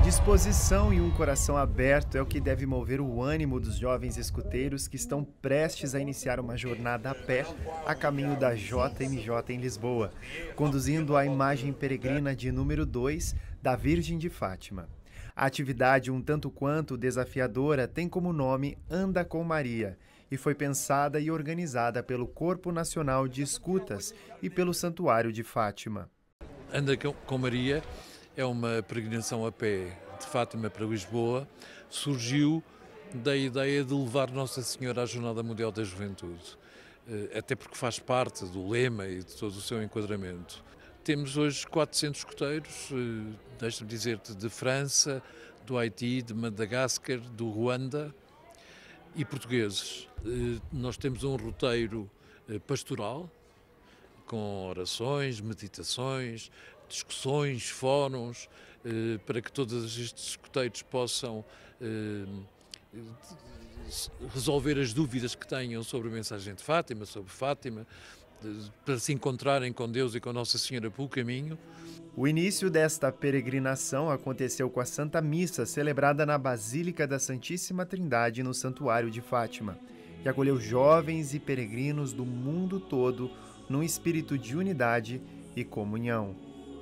Disposição e um coração aberto é o que deve mover o ânimo dos jovens escuteiros que estão prestes a iniciar uma jornada a pé a caminho da JMJ em Lisboa, conduzindo a imagem peregrina de número 2 da Virgem de Fátima. A atividade, um tanto quanto desafiadora, tem como nome Anda com Maria e foi pensada e organizada pelo Corpo Nacional de Escutas e pelo Santuário de Fátima. Anda com Maria é uma peregrinação a pé de Fátima para Lisboa. Surgiu da ideia de levar Nossa Senhora à Jornada Mundial da Juventude, até porque faz parte do lema e de todo o seu enquadramento. Temos hoje 400 escuteiros, deixa-me dizer-te, de França, do Haiti, de Madagascar, do Ruanda e portugueses. Nós temos um roteiro pastoral, com orações, meditações, discussões, fóruns, para que todos estes escuteiros possam resolver as dúvidas que tenham sobre a mensagem de Fátima, sobre Fátima, para se encontrarem com Deus e com Nossa Senhora pelo caminho. O início desta peregrinação aconteceu com a Santa Missa, celebrada na Basílica da Santíssima Trindade, no Santuário de Fátima, que acolheu jovens e peregrinos do mundo todo num espírito de unidade e comunhão.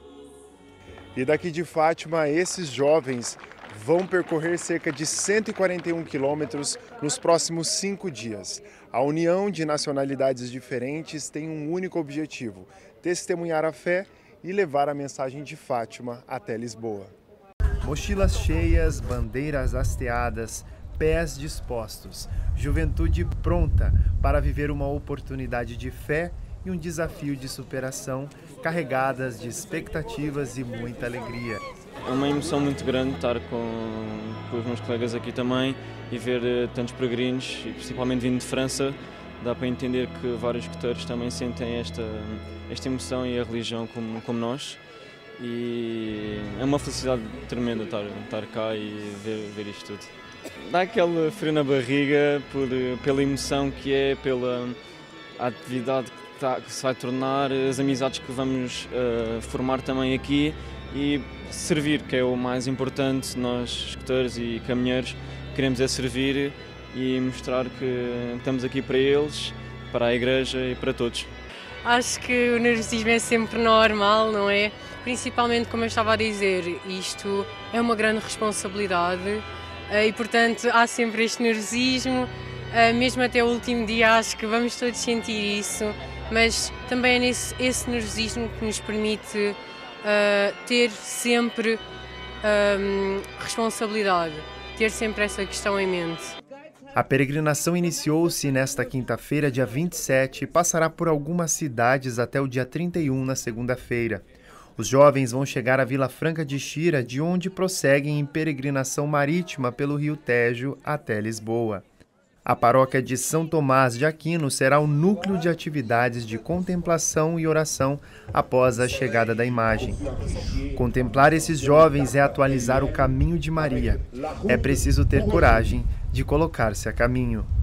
E daqui de Fátima, esses jovens vão percorrer cerca de 141 quilômetros nos próximos 5 dias. A união de nacionalidades diferentes tem um único objetivo: testemunhar a fé e levar a mensagem de Fátima até Lisboa. Mochilas cheias, bandeiras hasteadas, pés dispostos, juventude pronta para viver uma oportunidade de fé e um desafio de superação, carregadas de expectativas e muita alegria. É uma emoção muito grande estar com os meus colegas aqui também e ver tantos peregrinos, e principalmente vindo de França. Dá para entender que vários escuteiros também sentem esta emoção e a religião como nós. E é uma felicidade tremenda estar cá e ver isto tudo. Dá aquele frio na barriga pela emoção que é, pela atividade que se vai tornar, as amizades que vamos formar também aqui e servir, que é o mais importante. Nós, escuteiros e caminheiros, queremos servir e mostrar que estamos aqui para eles, para a Igreja e para todos. Acho que o nervosismo é sempre normal, não é? Principalmente, como eu estava a dizer, isto é uma grande responsabilidade e, portanto, há sempre este nervosismo, mesmo até o último dia acho que vamos todos sentir isso, mas também é esse nervosismo que nos permite ter sempre responsabilidade, ter sempre essa questão em mente. A peregrinação iniciou-se nesta quinta-feira, dia 27, e passará por algumas cidades até o dia 31, na segunda-feira. Os jovens vão chegar à Vila Franca de Xira, de onde prosseguem em peregrinação marítima pelo Rio Tejo até Lisboa. A paróquia de São Tomás de Aquino será o núcleo de atividades de contemplação e oração após a chegada da imagem. Contemplar esses jovens é atualizar o caminho de Maria. É preciso ter coragem de colocar-se a caminho.